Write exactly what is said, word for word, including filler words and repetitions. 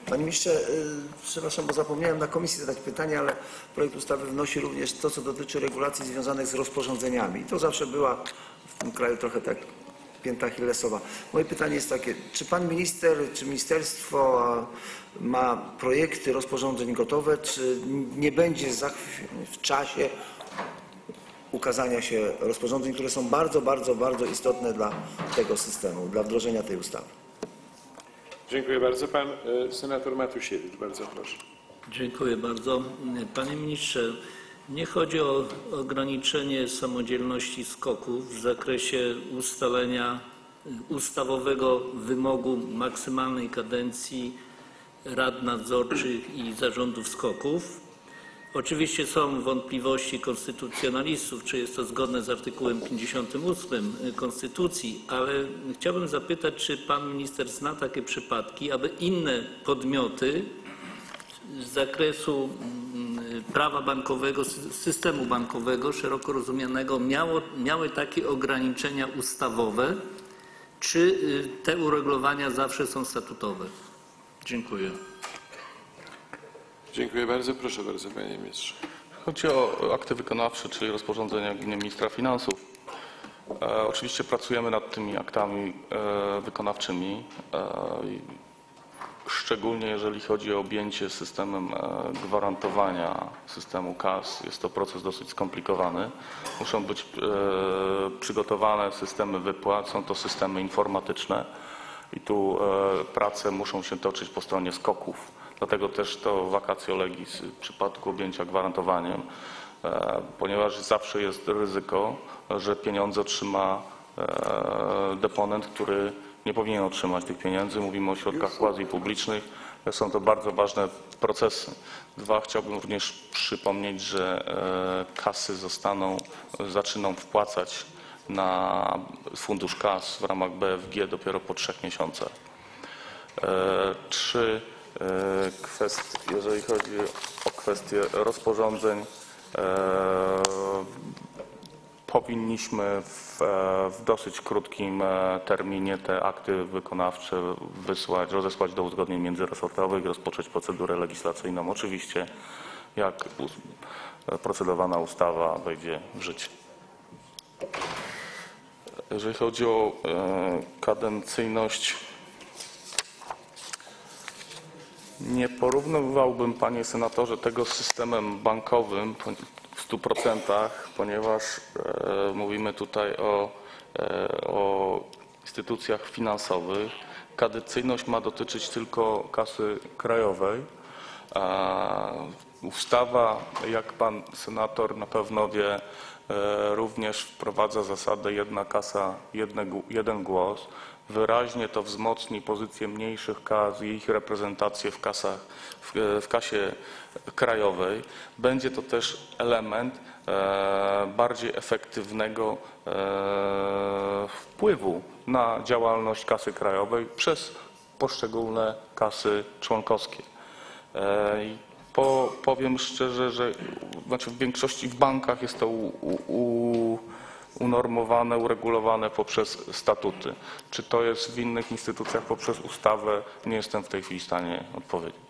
Panie ministrze, przepraszam, bo zapomniałem na komisji zadać pytanie, ale projekt ustawy wnosi również to, co dotyczy regulacji związanych z rozporządzeniami. I to zawsze była w tym kraju trochę tak pięta achillesowa. Moje pytanie jest takie, czy pan minister, czy ministerstwo ma projekty rozporządzeń gotowe, czy nie będzie za w czasie ukazania się rozporządzeń, które są bardzo, bardzo, bardzo istotne dla tego systemu, dla wdrożenia tej ustawy? Dziękuję bardzo. Pan senator Matusiewicz, bardzo proszę. Dziękuję bardzo. Panie ministrze, nie chodzi o ograniczenie samodzielności SKOK-ów w zakresie ustalenia ustawowego wymogu maksymalnej kadencji rad nadzorczych i zarządów SKOK-ów. Oczywiście są wątpliwości konstytucjonalistów, czy jest to zgodne z artykułem pięćdziesiątym ósmym Konstytucji, ale chciałbym zapytać, czy pan minister zna takie przypadki, aby inne podmioty z zakresu prawa bankowego, systemu bankowego szeroko rozumianego miało, miały takie ograniczenia ustawowe, czy te uregulowania zawsze są statutowe? Dziękuję. Dziękuję bardzo. Proszę bardzo, panie ministrze. Chodzi o akty wykonawcze, czyli rozporządzenia gminy ministra finansów. E, oczywiście pracujemy nad tymi aktami e, wykonawczymi, e, szczególnie jeżeli chodzi o objęcie systemem e, gwarantowania systemu K A S. Jest to proces dosyć skomplikowany. Muszą być e, przygotowane systemy wypłat, są to systemy informatyczne i tu e, prace muszą się toczyć po stronie SKOK-ów. Dlatego też to vacatio legis w przypadku objęcia gwarantowaniem, ponieważ zawsze jest ryzyko, że pieniądze otrzyma deponent, który nie powinien otrzymać tych pieniędzy. Mówimy o środkach quasi-publicznych. Są to bardzo ważne procesy. Dwa, chciałbym również przypomnieć, że kasy zostaną, zaczną wpłacać na fundusz K A S w ramach B F G dopiero po trzech miesiącach. Trzy, Kwest, jeżeli chodzi o kwestię rozporządzeń, e, powinniśmy w, w dosyć krótkim terminie te akty wykonawcze wysłać, rozesłać do uzgodnień międzyresortowych, rozpocząć procedurę legislacyjną. Oczywiście jak procedowana ustawa wejdzie w życie. Jeżeli chodzi o e, kadencyjność, nie porównywałbym, panie senatorze, tego z systemem bankowym w stu procentach, ponieważ e, mówimy tutaj o, e, o instytucjach finansowych. Kadencyjność ma dotyczyć tylko kasy krajowej. A ustawa, jak pan senator na pewno wie, e, również wprowadza zasadę jedna kasa, jedne, jeden głos. Wyraźnie to wzmocni pozycję mniejszych kas i ich reprezentację w, kasach, w, w kasie krajowej. Będzie to też element e, bardziej efektywnego e, wpływu na działalność kasy krajowej przez poszczególne kasy członkowskie. E, i po, powiem szczerze, że znaczy w większości w bankach jest to u, u, unormowane, uregulowane poprzez statuty. Czy to jest w innych instytucjach poprzez ustawę? Nie jestem w tej chwili w stanie odpowiedzieć.